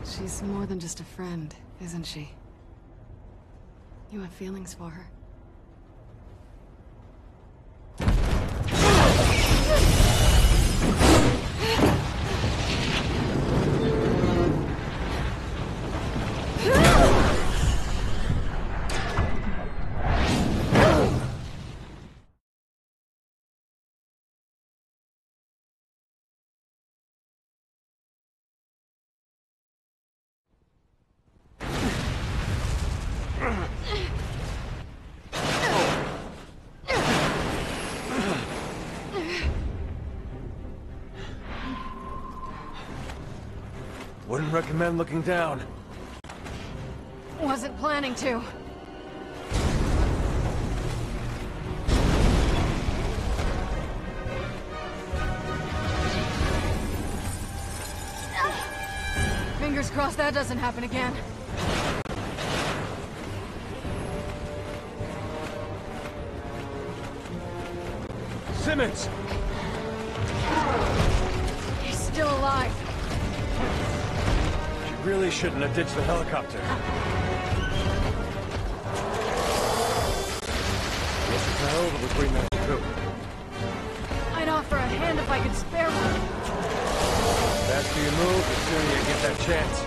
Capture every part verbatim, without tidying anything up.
She's more than just a friend, isn't she? You have feelings for her. Wouldn't recommend looking down. Wasn't planning to. Fingers crossed that doesn't happen again. Simmons! He's still alive. She really shouldn't have ditched the helicopter. Guess it's not over with three minutes too. I'd offer a hand if I could spare one. The faster you move, the sooner you get that chance.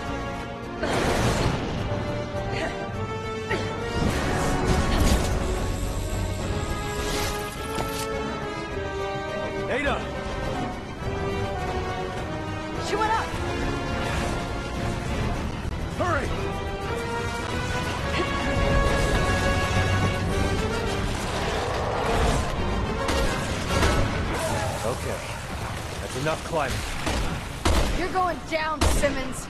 Ada! She went up! Hurry! Okay. That's enough climbing. You're going down, Simmons.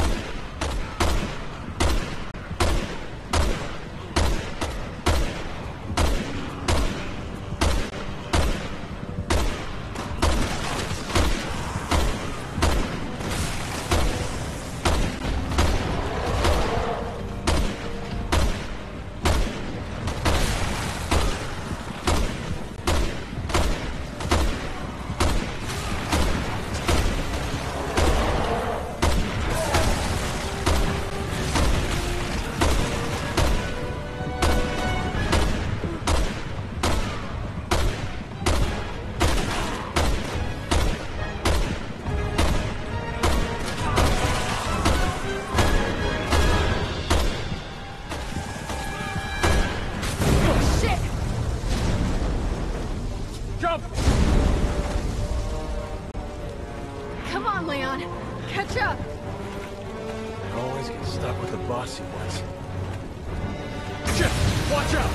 Come on, Leon. Catch up. Always get stuck with the bossy ones. Shit! Watch out!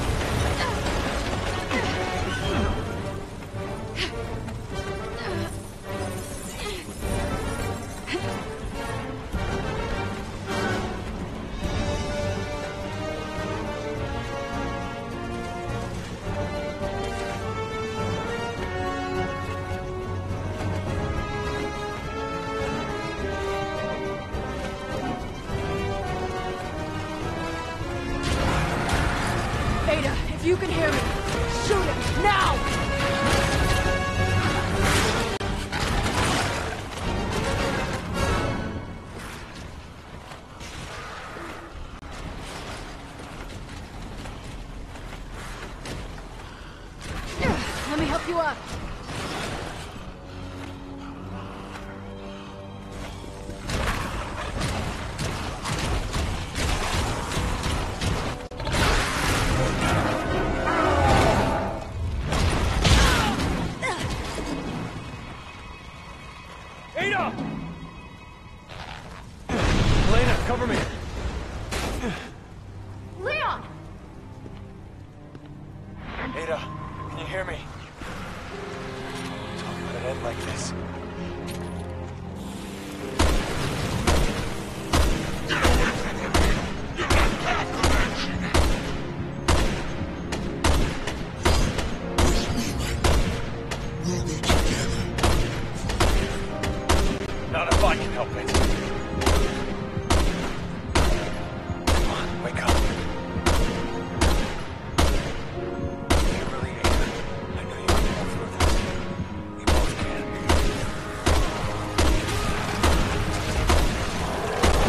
Ada, if you can hear me, shoot him, now! Let me help you up. Ada! Elena, cover me! Leon! Ada, can you hear me? Talk about an end like this. Not if I can help it. Come on, wake up. Kimberly, Ada, I know you can pull through this. We both can.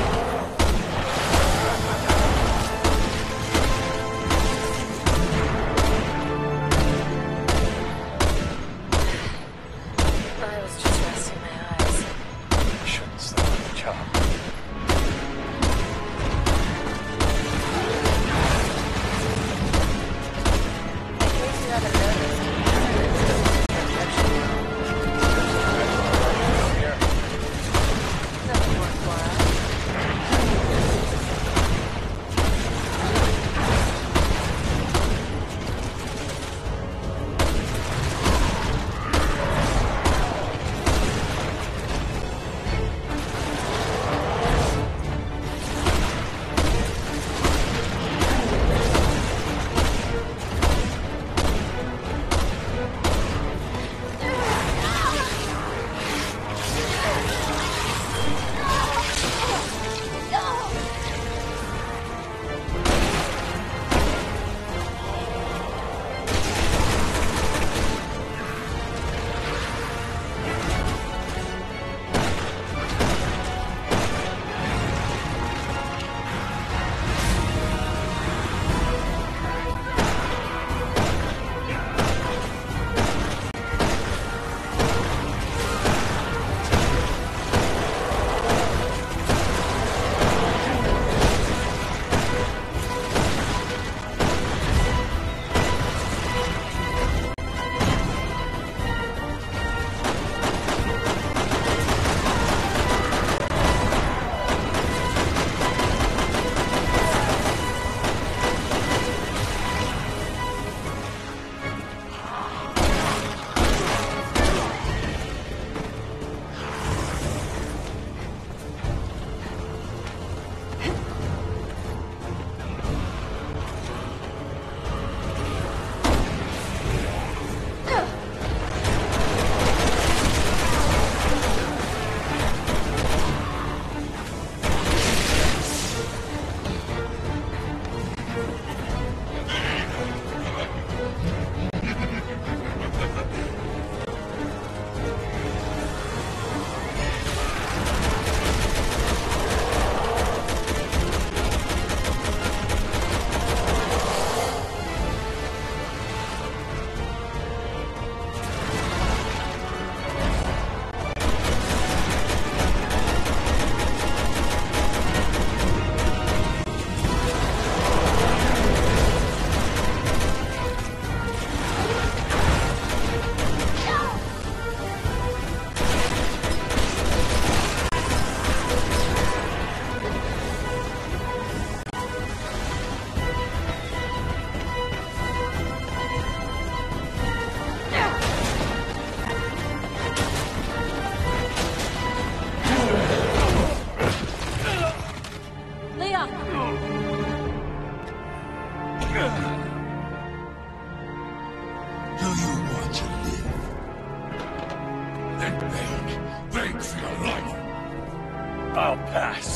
pass.